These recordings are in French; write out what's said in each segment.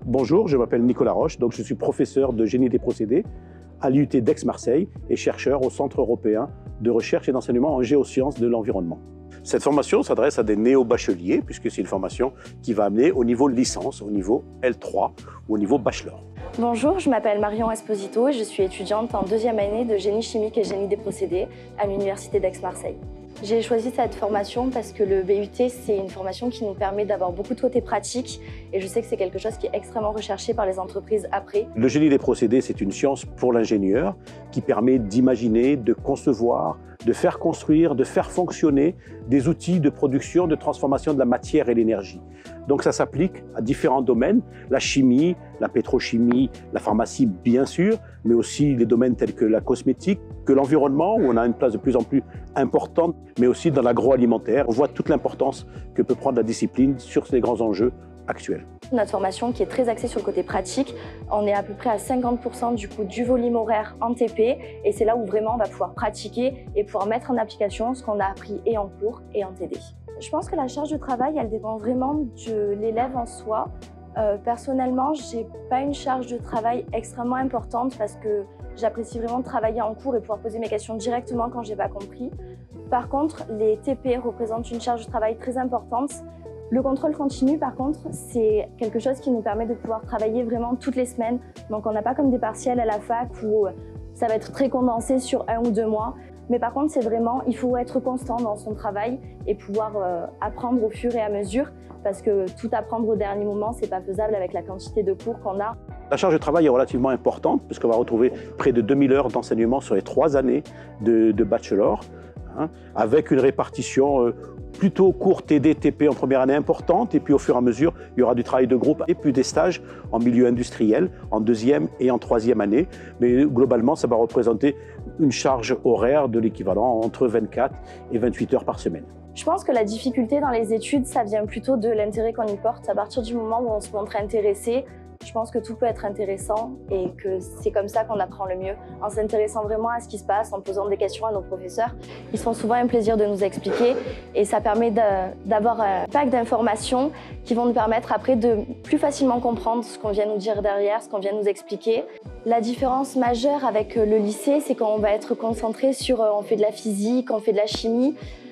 Bonjour, je m'appelle Nicolas Roche, donc je suis professeur de génie des procédés à l'IUT d'Aix-Marseille et chercheur au Centre européen de recherche et d'enseignement en géosciences de l'environnement. Cette formation s'adresse à des néo-bacheliers puisque c'est une formation qui va amener au niveau licence, au niveau L3 ou au niveau bachelor. Bonjour, je m'appelle Marion Esposito et je suis étudiante en deuxième année de génie chimique et génie des procédés à l'Université d'Aix-Marseille. J'ai choisi cette formation parce que le BUT, c'est une formation qui nous permet d'avoir beaucoup de côté pratique et je sais que c'est quelque chose qui est extrêmement recherché par les entreprises après. Le génie des procédés, c'est une science pour l'ingénieur qui permet d'imaginer, de concevoir, de faire construire, de faire fonctionner des outils de production, de transformation de la matière et l'énergie. Donc ça s'applique à différents domaines, la chimie, la pétrochimie, la pharmacie bien sûr, mais aussi les domaines tels que la cosmétique, que l'environnement, où on a une place de plus en plus importante, mais aussi dans l'agroalimentaire. On voit toute l'importance que peut prendre la discipline sur ces grands enjeux actuels. Notre formation qui est très axée sur le côté pratique, on est à peu près à 50% du volume horaire en TP et c'est là où vraiment on va pouvoir pratiquer et pouvoir mettre en application ce qu'on a appris et en cours et en TD. Je pense que la charge de travail, elle dépend vraiment de l'élève en soi. Personnellement, je n'ai pas une charge de travail extrêmement importante parce que j'apprécie vraiment de travailler en cours et pouvoir poser mes questions directement quand je n'ai pas compris. Par contre, les TP représentent une charge de travail très importante. Le contrôle continu, par contre, c'est quelque chose qui nous permet de pouvoir travailler vraiment toutes les semaines. Donc on n'a pas comme des partiels à la fac où ça va être très condensé sur 1 ou 2 mois. Mais par contre, c'est vraiment, il faut être constant dans son travail et pouvoir apprendre au fur et à mesure parce que tout apprendre au dernier moment, c'est pas faisable avec la quantité de cours qu'on a. La charge de travail est relativement importante puisqu'on va retrouver près de 2000 heures d'enseignement sur les 3 années de bachelor, avec une répartition plutôt courte TD, TP en première année importante et puis au fur et à mesure, il y aura du travail de groupe et puis des stages en milieu industriel en deuxième et en troisième année. Mais globalement, ça va représenter une charge horaire de l'équivalent entre 24 et 28 heures par semaine. Je pense que la difficulté dans les études, ça vient plutôt de l'intérêt qu'on y porte. À partir du moment où on se montre intéressé, je pense que tout peut être intéressant et que c'est comme ça qu'on apprend le mieux, en s'intéressant vraiment à ce qui se passe, en posant des questions à nos professeurs. Ils se font souvent un plaisir de nous expliquer et ça permet d'avoir un pack d'informations qui vont nous permettre après de plus facilement comprendre ce qu'on vient nous dire derrière, ce qu'on vient nous expliquer. La différence majeure avec le lycée, c'est qu'on va être concentré sur on fait de la physique, on fait de la chimie,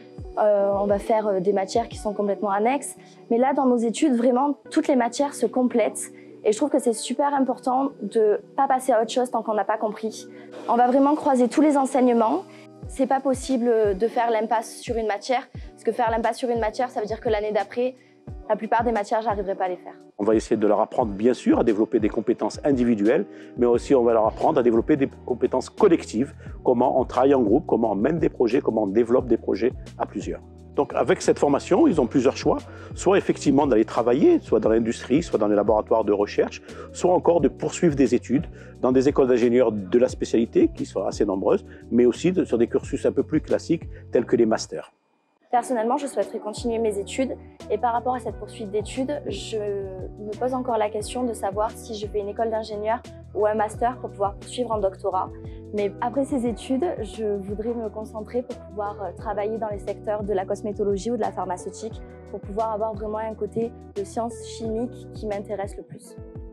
on va faire des matières qui sont complètement annexes. Mais là, dans nos études, vraiment, toutes les matières se complètent. Et je trouve que c'est super important de ne pas passer à autre chose tant qu'on n'a pas compris. On va vraiment croiser tous les enseignements. C'est pas possible de faire l'impasse sur une matière, parce que faire l'impasse sur une matière, ça veut dire que l'année d'après, la plupart des matières, j'arriverai pas à les faire. On va essayer de leur apprendre bien sûr à développer des compétences individuelles, mais aussi on va leur apprendre à développer des compétences collectives, comment on travaille en groupe, comment on mène des projets, comment on développe des projets à plusieurs. Donc avec cette formation, ils ont plusieurs choix, soit effectivement d'aller travailler, soit dans l'industrie, soit dans les laboratoires de recherche, soit encore de poursuivre des études dans des écoles d'ingénieurs de la spécialité, qui sont assez nombreuses, mais aussi sur des cursus un peu plus classiques, tels que les masters. Personnellement, je souhaiterais continuer mes études et par rapport à cette poursuite d'études, je me pose encore la question de savoir si je fais une école d'ingénieur ou un master pour pouvoir poursuivre en doctorat. Mais après ces études, je voudrais me concentrer pour pouvoir travailler dans les secteurs de la cosmétologie ou de la pharmaceutique pour pouvoir avoir vraiment un côté de sciences chimiques qui m'intéresse le plus.